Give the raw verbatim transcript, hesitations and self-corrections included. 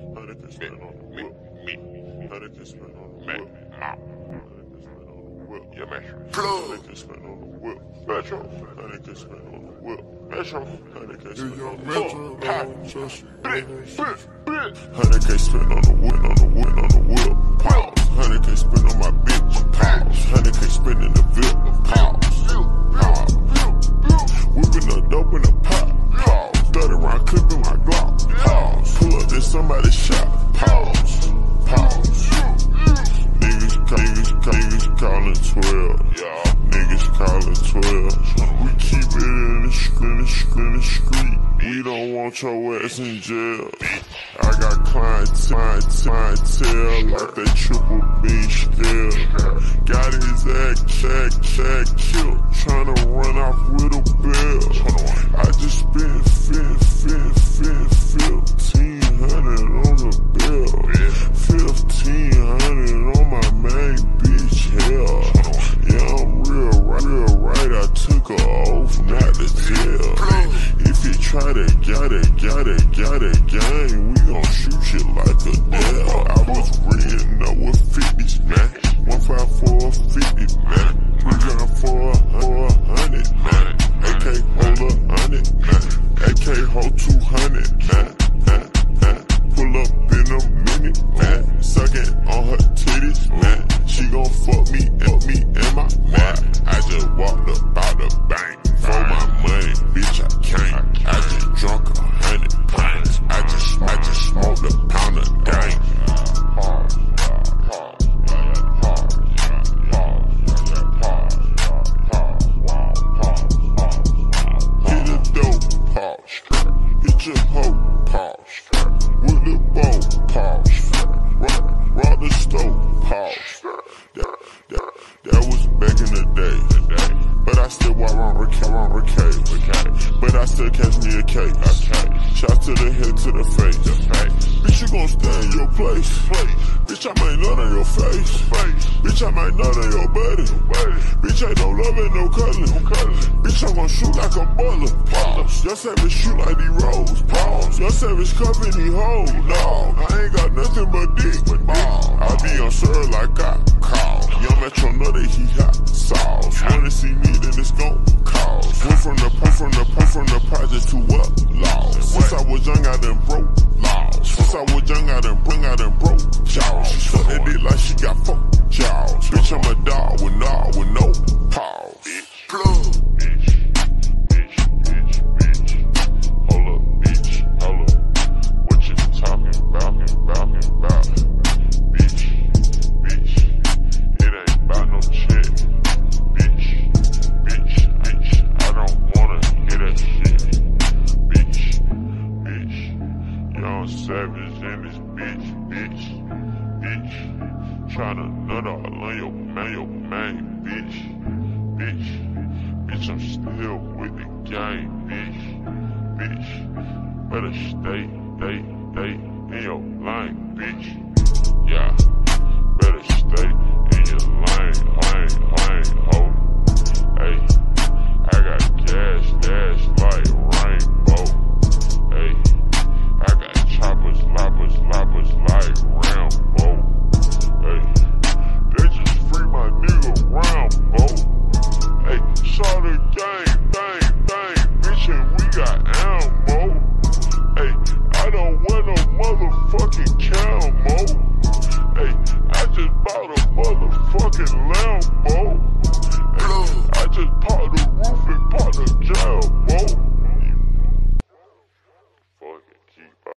Hundred can spin on the whip. Me. Hundred can spin on the whip. Hundred can spin on the whip. Yeah, man. Hundred can spin on the whip. Metro. Hundred can spin on the whip. Metro. Hundred can spin on the whip. Hundred can spin on the whip. On the whip. On the whip. Pause. Hundred can spin on my bitch. Pause. Hundred can spin in the VIP. Pause. Pause. Whipping the dope in the pot. Pause. Thirty round clipping my Glock. Pause. Pull up, there's somebody shot. Pause. Pause. Niggas, niggas, niggas calling twelve. Yeah. Niggas calling twelve. We keep it in the street, in the street, in the street. We don't want your ass in jail. I got clientele, clientele like they triple B scale. Got his ass, check, check, killed. Tryna run off with a bill. I just spent, fin, fin, fin, fifteen hundred on the bill. Fifteen hundred on my main bitch. Hell, yeah, I'm real right, real right. I took a oath not to tell. If you try to get it, get it, get it, gang, we gon' shoot you like a devil. I was reading up with fifties, man. One five four fifty, man. Three gun for a hundred, man. A K hold a hundred, man. A K hold two hundred, man. Pull up in a minute, man. Sucking on her titties, man. She gon' fuck me, fuck me and my man. I just walked up out the bank for my money, bitch. I can't. I just drunk a hundred pints. I just, I just smoked a pound of dank. Hit a dope, pause. Hit your hoe, pause. With the bow, pause. Rock, rock the stove, pause. That, that, that was back in the day. But I still walk around Ricade. But I still catch me a cake. Shot to the head, to the face. Bitch, you gon' stay in your place. Bitch, I might nut on your face. Bitch, I might nut on your body. Bitch, ain't no loving, no cuddling. Bitch, I'm gon' shoot like a butler. Pause. Your savage shoot like these rolls. Pause. Your savage cuffin' these hoes. No, I ain't got nothing but dick. I be on sir like I call. Young Metro Nutter, he hot sauce. Wanna see me, then it's gon' cause. Went from the went from the went from the project to what? Laws. Since I was young, I done broke laws. Since I was young, I done bring, I done broke jaws. She suck that dick like she got fuck jaws. Bitch, I'm a dog with no, with no pause. Plug. Savage in this bitch, bitch, bitch. Tryna nut all on your man, your man, bitch, bitch. Bitch, I'm still with the game, bitch, bitch. Better stay, stay, stay in your lane, bitch. Yeah, better stay in your lane, lane, lane, ho. Hey, I got gas, gas like rainbow. Hey. I got choppers, loppers, loppers like Rambo. Hey, they just free my nigga Rambo. Hey, saw the gang, bang, bang, bitch, and we got ammo. Hey, I don't wear no motherfucking camo. Hey, I just bought a motherfucking Lambo.